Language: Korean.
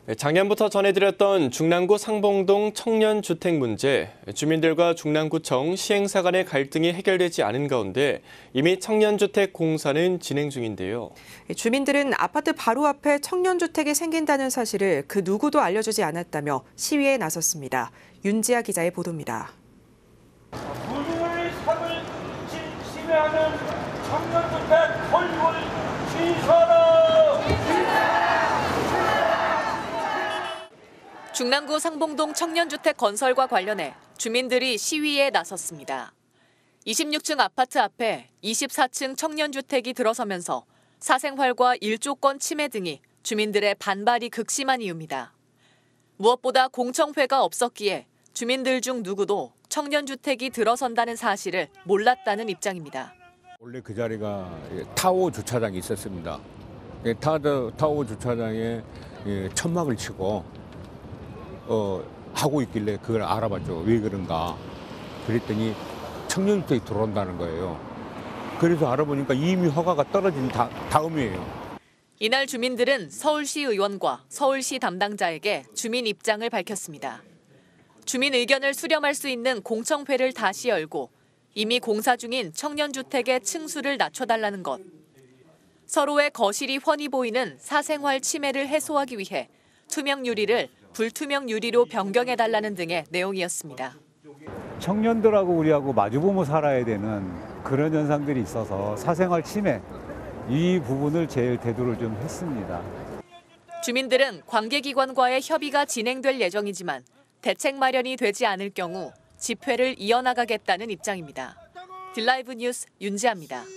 작년부터 전해드렸던 중랑구 상봉동 청년주택 문제, 주민들과 중랑구청 시행사 간의 갈등이 해결되지 않은 가운데 이미 청년주택 공사는 진행 중인데요. 주민들은 아파트 바로 앞에 청년주택이 생긴다는 사실을 그 누구도 알려주지 않았다며 시위에 나섰습니다. 윤지아 기자의 보도입니다. 무주의 삶을 침해하는 청년주택 건립을 취소하라! 중랑구 상봉동 청년주택 건설과 관련해 주민들이 시위에 나섰습니다. 26층 아파트 앞에 24층 청년주택이 들어서면서 사생활과 일조권 침해 등이 주민들의 반발이 극심한 이유입니다. 무엇보다 공청회가 없었기에 주민들 중 누구도 청년주택이 들어선다는 사실을 몰랐다는 입장입니다. 원래 그 자리가 타워 주차장이 있었습니다. 타워 주차장에 천막을 치고 하고 있길래 그걸 알아봤죠. 왜 그런가. 그랬더니 청년주택이 들어온다는 거예요. 그래서 알아보니까 이미 허가가 떨어진 다음이에요. 이날 주민들은 서울시 의원과 서울시 담당자에게 주민 입장을 밝혔습니다. 주민 의견을 수렴할 수 있는 공청회를 다시 열고 이미 공사 중인 청년주택의 층수를 낮춰달라는 것. 서로의 거실이 훤히 보이는 사생활 침해를 해소하기 위해 투명 유리를 불투명 유리로 변경해달라는 등의 내용이었습니다. 청년들하고 우리하고 마주보며 살아야 되는 그런 현상들이 있어서 사생활 침해, 이 부분을 제일 대두를 좀 했습니다. 주민들은 관계기관과의 협의가 진행될 예정이지만 대책 마련이 되지 않을 경우 집회를 이어나가겠다는 입장입니다. 딜라이브 뉴스 윤지아입니다.